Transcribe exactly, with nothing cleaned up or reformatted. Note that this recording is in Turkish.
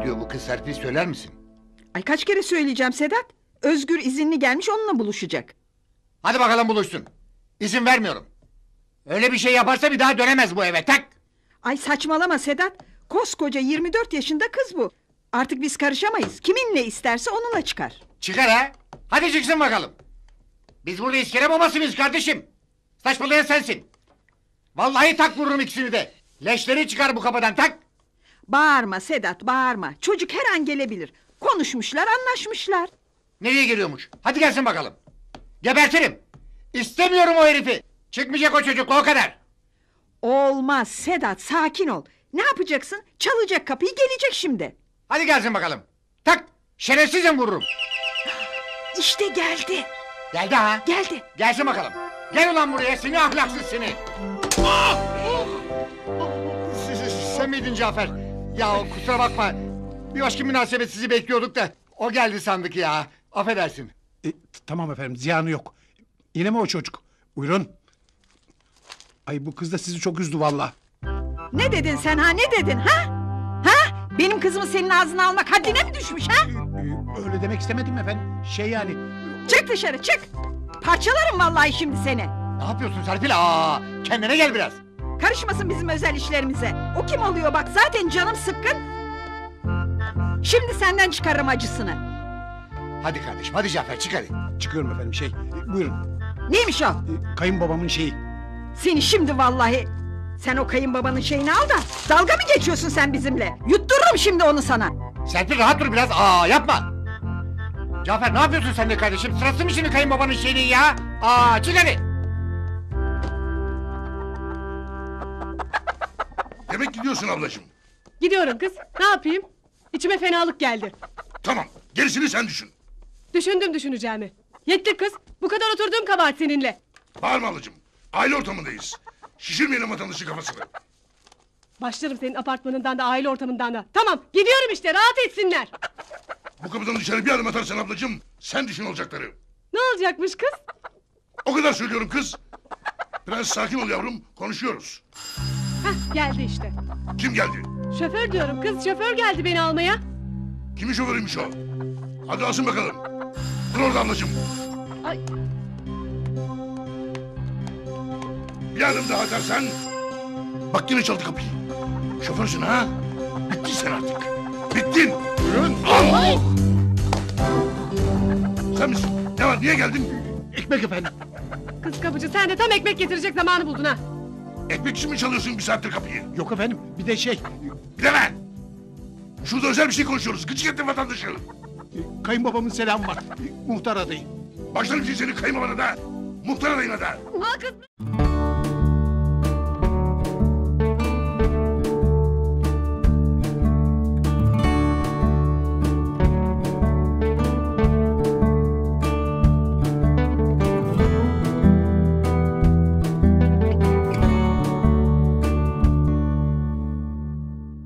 bekliyor bu kız Serpil, söyler misin? Ay kaç kere söyleyeceğim Sedat. Özgür izinli gelmiş, onunla buluşacak. Hadi bakalım buluşsun. İzin vermiyorum. Öyle bir şey yaparsa bir daha dönemez bu eve, tak! Ay saçmalama Sedat. Koskoca yirmi dört yaşında kız bu. Artık biz karışamayız. Kiminle isterse onunla çıkar. Çıkar ha! Hadi çıksın bakalım. Biz burada iskele babası mıyız kardeşim? Saçmalayan sensin. Vallahi tak vururum ikisini de. Leşleri çıkar bu kapıdan, tak! Bağırma Sedat, bağırma. Çocuk her an gelebilir. Konuşmuşlar, anlaşmışlar. Nereye geliyormuş? Hadi gelsin bakalım. Gebertirim. İstemiyorum o herifi. Çıkmayacak o çocuk, o kadar. Olmaz Sedat, sakin ol. Ne yapacaksın? Çalacak kapıyı, gelecek şimdi. Hadi gelsin bakalım. Tak! Şerefsizim vururum. İşte geldi. Geldi ha. Geldi. Gelsin bakalım. Gel ulan buraya, seni ahlaksız seni. S- Sen miydin Cafer? Ya kusura bakma. Bir başka münasebet sizi bekliyorduk da o geldi sandık ya. Affedersin. E, t- tamam efendim, ziyanı yok. Yine mi o çocuk? Buyurun. Ay bu kız da sizi çok üzdü valla. Ne dedin sen ha, ne dedin ha? Ha? Benim kızımı senin ağzına almak haddine mi düşmüş ha? Ee, öyle demek istemedim efendim. Şey yani... Çık dışarı, çık! Parçalarım vallahi şimdi seni. Ne yapıyorsun Serpil? Aa, kendine gel biraz. Karışmasın bizim özel işlerimize. O kim oluyor bak, zaten canım sıkkın. Şimdi senden çıkarırım acısını. Hadi kardeşim, hadi Cafer, çık hadi. Çıkıyorum efendim şey. e, buyurun. Neymiş o? E, kayınbabamın şeyi. Seni şimdi vallahi... Sen o kayınbabanın şeyini al da dalga mı geçiyorsun sen bizimle? Yuttururum şimdi onu sana. Serpil rahat dur biraz. Aa, yapma. Cafer ne yapıyorsun sen de kardeşim? Sırası mı şimdi kayınbabanın şeyini ya? Aa, çık hadi. Demek gidiyorsun ablacığım. Gidiyorum kız. Ne yapayım? İçime fenalık geldi. Tamam, gerisini sen düşün. Düşündüm düşüneceğimi. Yetti kız. Bu kadar oturduğum kabahat seninle. Bağırma ablacığım. Aile ortamındayız. Şişirmeyelim vatandaşı kafasını. Başlarım senin apartmanından da aile ortamından da. Tamam gidiyorum işte, rahat etsinler. Bu kapıdan dışarı bir adım atarsan ablacığım, sen düşün olacakları. Ne olacakmış kız? O kadar söylüyorum kız. Biraz sakin ol yavrum, konuşuyoruz. Hah, geldi işte. Kim geldi? Şoför diyorum kız, şoför geldi beni almaya. Kimin şoförüymüş o? Hadi alsın bakalım. Dur orada ablacığım. Ay, Bir adım daha atarsan... Bak yine çaldı kapıyı. Şoförsün ha? Bittin sen artık. Bittin. Buyurun. Al! Sen misin? Ne var, niye geldin? Ekmek efendim. kız kapıcı, sen de tam ekmek getirecek zamanı buldun ha. Ekmek için mi çalıyorsun bir saattir kapıyı? Yok efendim, bir de şey... Deme! Şurada özel bir şey konuşuyoruz. Gıcık ettin vatandaşı. e, kayınbabamın selamı var. E, muhtar adayı. Başlarım ki senin kayınbabana da, muhtar adayına da. Al kız.